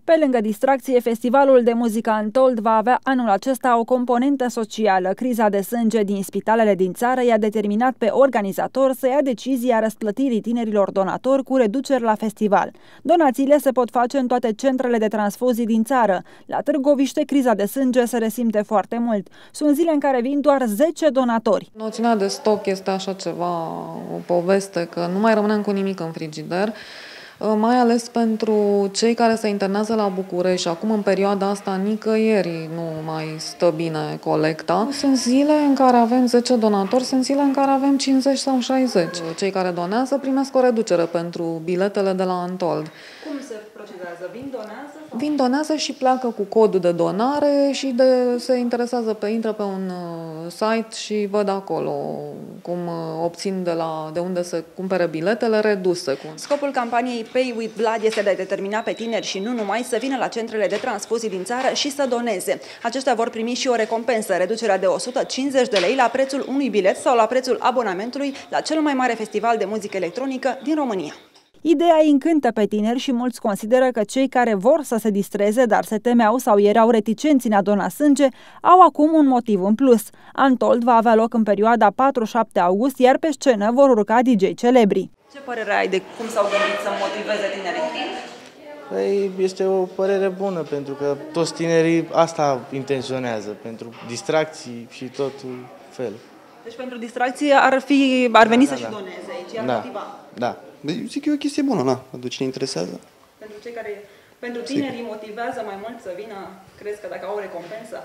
Pe lângă distracție, festivalul de muzică Untold va avea anul acesta o componentă socială. Criza de sânge din spitalele din țară i-a determinat pe organizator să ia decizia răsplătirii tinerilor donatori cu reduceri la festival. Donațiile se pot face în toate centrele de transfuzii din țară. La Târgoviște, criza de sânge se resimte foarte mult. Sunt zile în care vin doar 10 donatori. Noțiunea de stoc este așa ceva, o poveste, că nu mai rămânem cu nimic în frigider. Mai ales pentru cei care se internează la București și acum în perioada asta nicăieri nu mai stă bine colecta. Sunt zile în care avem 10 donatori, sunt zile în care avem 50 sau 60. Cei care donează primesc o reducere pentru biletele de la Untold. Cum se procedează? Vin, donează? Vin, donează și pleacă cu codul de donare și se interesează intră pe un site și văd acolo cum obțin de unde se cumpere biletele reduse. Scopul campaniei Pay with Blood este de a determina pe tineri și nu numai să vină la centrele de transfuzii din țară și să doneze. Aceștia vor primi și o recompensă, reducerea de 150 de lei la prețul unui bilet sau la prețul abonamentului la cel mai mare festival de muzică electronică din România. Ideea îi încântă pe tineri și mulți consideră că cei care vor să se distreze, dar se temeau sau erau reticenți în a dona sânge, au acum un motiv în plus. Untold va avea loc în perioada 4-7 august, iar pe scenă vor urca DJ celebri. Ce părere ai de cum s-au gândit să motiveze tinerii? Păi, este o părere bună, pentru că toți tinerii asta intenționează, pentru distracții și totul fel. Deci pentru distracție ar veni să-și doneze aici, ar motiva. Da. Eu zic că e o chestie bună, pentru cine interesează. Pentru tinerii motivează mai mult să vină, crezi că dacă au o recompensă?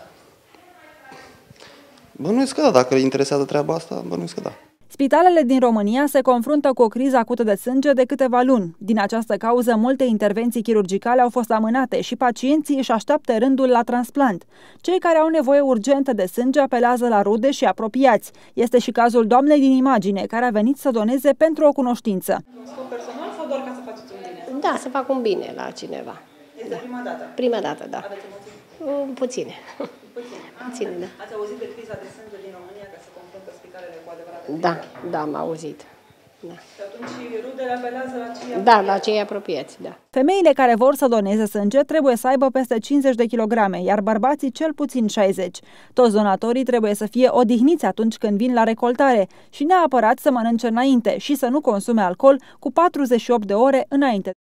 Bănuiesc că da, dacă îi interesează treaba asta, bănuiesc că da. Spitalele din România se confruntă cu o criză acută de sânge de câteva luni. Din această cauză, multe intervenții chirurgicale au fost amânate și pacienții își așteaptă rândul la transplant. Cei care au nevoie urgentă de sânge apelează la rude și apropiați. Este și cazul doamnei din imagine, care a venit să doneze pentru o cunoștință. Scop personal sau doar ca să faceți un bine? Da, să fac un bine la cineva. Este prima dată? Prima dată, da. Aveți emoții? Puține. Puține, da. Ați auzit de criza de sânge din România, că se confruntă spitalele cu adevărat? Da, am auzit. Da. Și atunci rudele apelează la cei apropiați? Da, la cei apropiați, da. Femeile care vor să doneze sânge trebuie să aibă peste 50 de kilograme, iar bărbații cel puțin 60. Toți donatorii trebuie să fie odihniți atunci când vin la recoltare și neapărat să mănânce înainte și să nu consume alcool cu 48 de ore înainte.